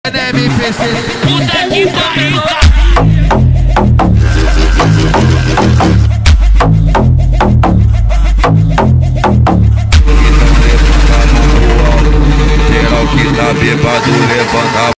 NMPC. Puta que pariu. Geral que tá bêbado, levanta.